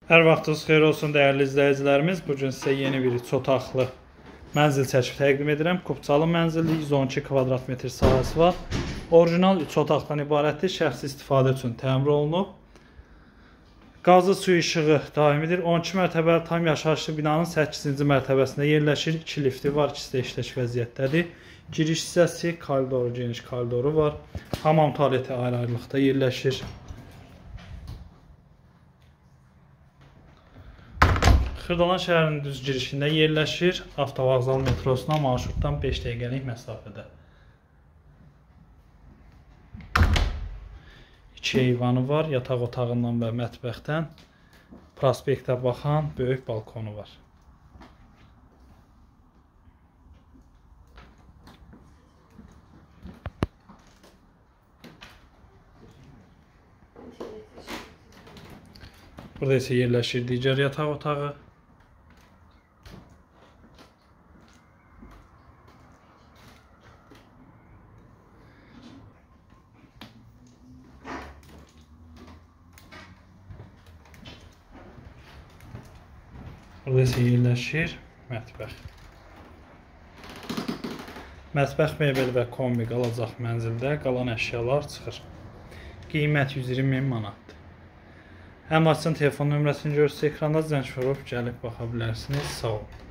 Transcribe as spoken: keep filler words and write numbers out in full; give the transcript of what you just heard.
Hər vaxtınız xeyir olsun dəyərli izləyicilərimiz. Bugün sizə yeni bir üç otaqlı mənzil çəkib təqdim edirəm. Kubçalı mənzilli, yüz on iki kvadrat metr sahəsi var. Orijinal üç otaqdan ibarətdir. Şəxsi istifadə üçün təmir olunub. Qazı suyu işığı daimidir. on iki mərtəbəli tam yaşayışlı binanın səkkizinci mərtəbəsində yerləşir. iki lifti var, ikisi də işlək vəziyyətdədir. Giriş hissəsi koridoru, geniş koridoru var. Hamam tualeti ayrı-ayrılıqda yerləşir. Xırdalan şəhərinin düz girişində yerləşir. Avtovağzal metrosuna marşrutdan beş dəqiqəlik məsafədə. İki eyvanı var. Yataq otağından və mətbəxdən prospektə baxan böyük balkonu var. Burada isə yerləşir digər yataq otağı. Burada isə yerləşir mətbəx. Mətbəx mebeli və kombi qalacaq mənzildə, qalan əşyalar çıxır. Qiymət yüz iyirmi min manatdır. Həm açın telefon nömrəsini görürsünüz ekranda, zəng vurub gəlib baxa bilərsiniz. Sağ olun.